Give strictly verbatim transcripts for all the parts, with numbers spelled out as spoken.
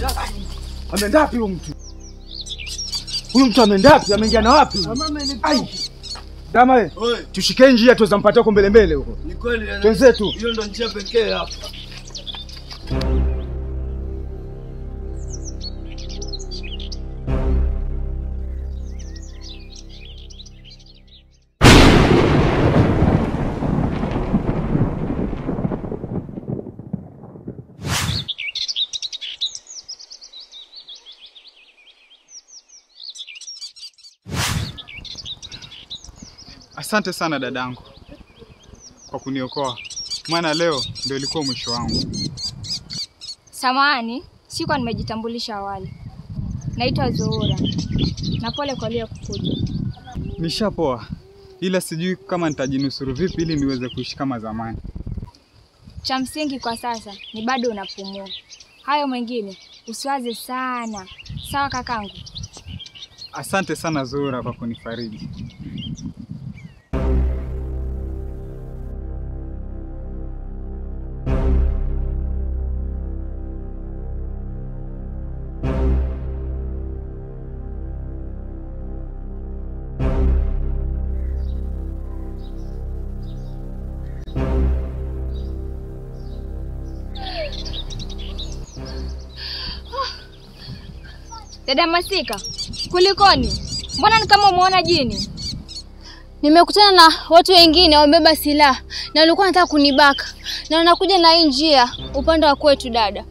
Ameenda wapi huyo mtu? Huyu mtu ameenda wapi? Ameingia na wapi? Ai. Dama wewe. Tushike njia tuweza mpata huko mbele mbele huko. Ni kweli. Twenzetu. Hiyo ndo njia pekee hapa. Asante sana dadangu kwa kuniokoa. Maana leo ndio ilikuwa mwisho wangu. Samahani, sikuwa nimejitambulisha awali. Naitwa Zuhura. Na pole kwa leo kukuja. Nishapoa. Ila sijui kama nitajinusuru vipi ili niweze kuishi kama zamani. Cha msingi kwa sasa ni bado unapumua. Hayo mengine usiwaze sana. Sawa kakangu? Asante sana Zuhura kwa kunifariji. Dada Masika, kulikoni? Mbona ni kama umeona jini? Nimekutana na watu wengine wamebeba silaha na walikuwa wanataka kunibaka. Na wanakuja na hii njia upande wa kwetu dada.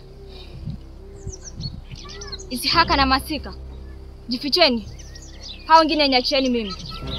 Isihaka na Masika, jificheni. Hao wengine niacheni mimi.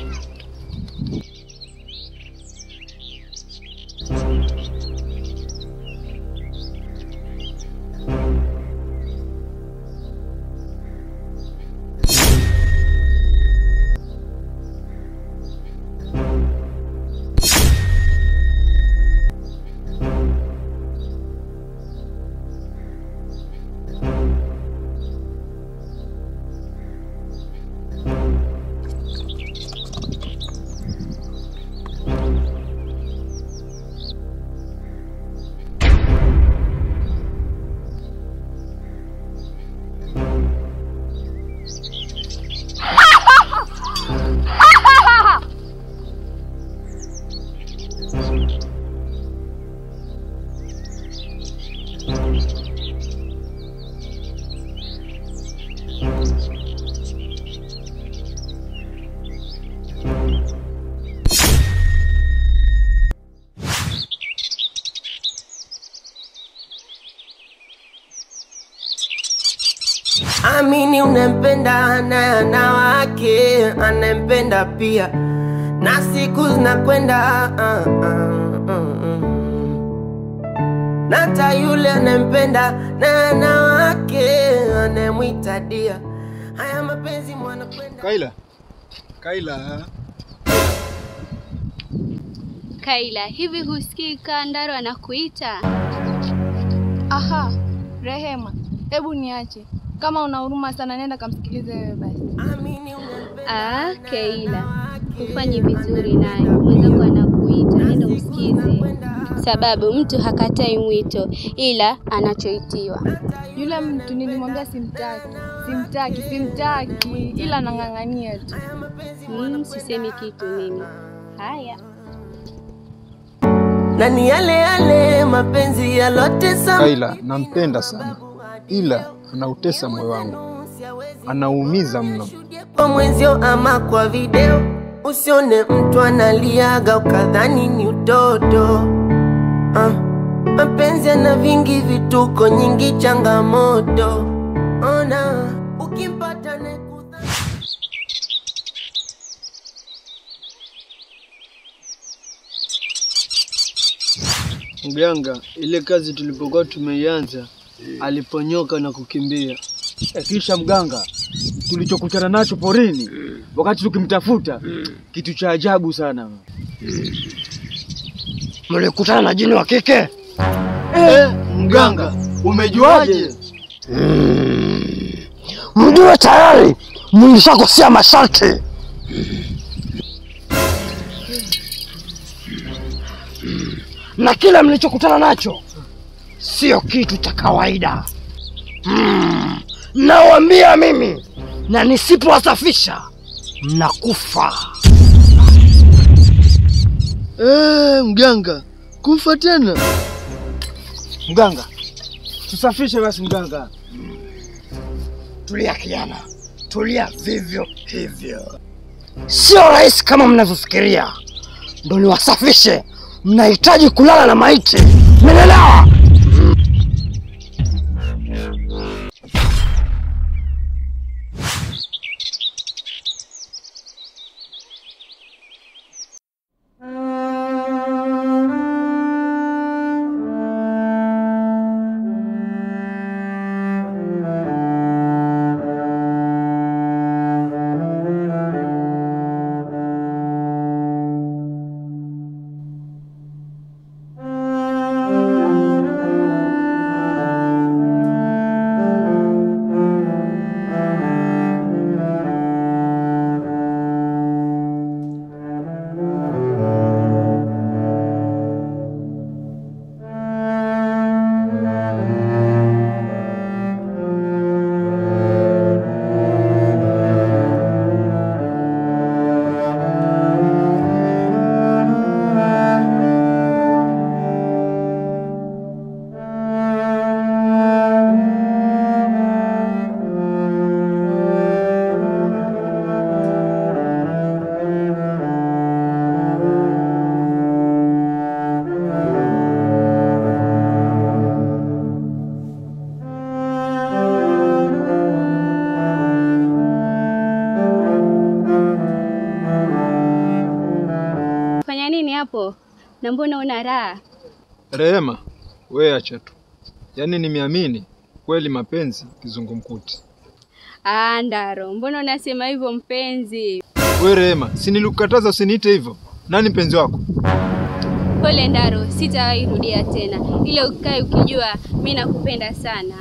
Amini unempenda na na wake anempenda pia na siku zinakwenda uh, uh, uh, uh. Nata yule anempenda na na wake anemwita dia. Haya mapenzi mwana kwenda. Kaila. Kaila. Kaila, hivi husikii Kandaro anakuita? Aha, Rehema, hebu niache. Kama una huruma sana nenda kamsikilize wewe basi. Ah, Kaila. Ufanye vizuri naye. Mwenzako anakuita, nenda usikize. Sababu mtu hakatai mwito ila anachoitiwa. Yule mtu nilimwambia simtaki. Simtaki, simtaki ila nangangania tu. Mm, sisemi kitu mimi. Haya. Na ni yale yale mapenzi yalotesa. Kaila nampenda sana. Ila anautesa moyo wangu. Anaumiza mno. Kwa mwenzio ama kwa video. Usione mtu analiaga ukadhani ni utoto. Ah, mapenzi yana vingi vituko nyingi changamoto. Ona ukimpata nekuta. Mganga, ile kazi tulipokuwa tumeianza aliponyoka na kukimbia. E, kisha mganga tulichokutana nacho porini wakati tukimtafuta kitu cha ajabu sana. Mlikutana na jini wa kike? Eh, eh mganga, umejuaje? Mjue tayari mlishakosea masharti. Na kila mlichokutana nacho sio kitu cha kawaida. Mm. nawaambia mimi, na nisipowasafisha mnakufa. Eh, mganga, kufa tena? Mganga, tusafishe basi mganga. Tulia kijana, tulia vivyo hivyo. Sio rahisi kama mnavyofikiria. Ndio niwasafishe, mnahitaji kulala na maiti. Umeelewa? hapo na mbona una raha? Rehema, wewe acha tu. Yaani nimeamini kweli mapenzi kizungumkuti. Ah, Ndaro, mbona unasema hivyo mpenzi? Wewe Rehema, si nilikukataza usiniite hivyo. Nani mpenzi wako? Pole Ndaro, sitawahi rudia tena. Ile ukae ukijua mimi nakupenda sana.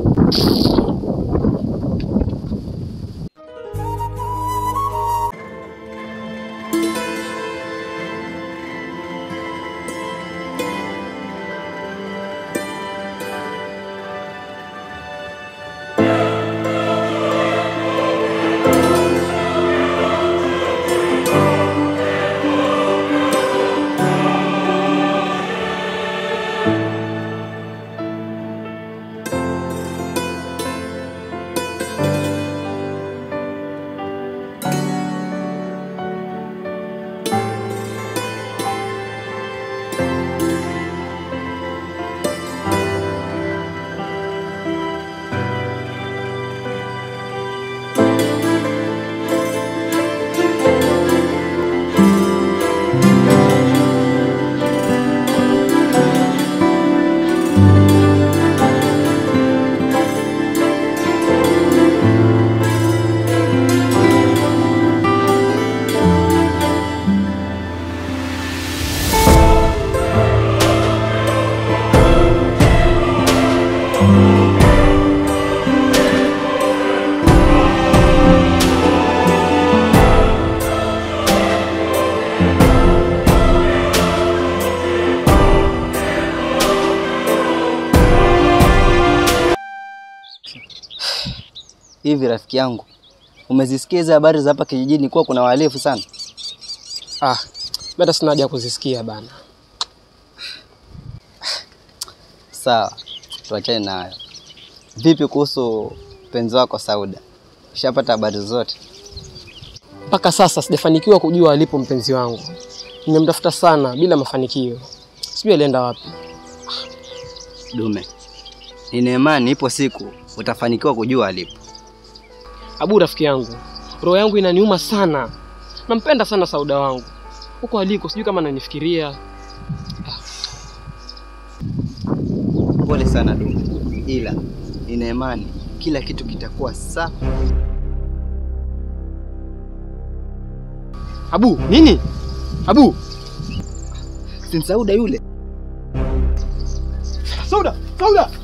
Hivi rafiki yangu, umezisikia habari za hapa kijijini kuwa kuna wahalifu sana? Ah, bado sina haja kuzisikia bana. Sawa, tuachane nayo. Vipi kuhusu penzi wako Sauda? Ushapata habari zote? Mpaka sasa sijafanikiwa kujua alipo mpenzi wangu. Nimemtafuta sana bila mafanikio. Sijui alienda wapi. Dume, nina imani ipo siku utafanikiwa kujua alipo. Abu rafiki yangu, roho yangu inaniuma sana. Nampenda sana Sauda wangu. Huko aliko sijui kama ananifikiria. Pole sana Dume. Ila nina imani kila kitu kitakuwa sawa. Abu, nini? Abu, si Sauda yule. Sauda, Sauda.